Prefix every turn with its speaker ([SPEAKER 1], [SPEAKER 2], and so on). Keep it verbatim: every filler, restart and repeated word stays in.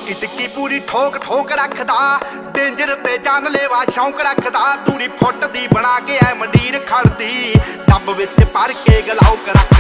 [SPEAKER 1] ਟਿੱਕੀ ਟਿੱਕੀ ਪੂਰੀ ਠੋਕ ਠੋਕ ਰੱਖਦਾ ਡੇਂਜਰ ਤੇ ਜਾਨਲੇਵਾ ਸ਼ੌਂਕ ਰੱਖਦਾ ਦੂਰੀ ਫੁੱਟ ਦੀ ਬਣਾ ਕੇ ਐ ਮੰਡੀਰ ਖੜਦੀ ਡੱਬ ਵਿੱਚ ਭਰ ਕੇ ਗਲਾਉਕ ਰੱਖ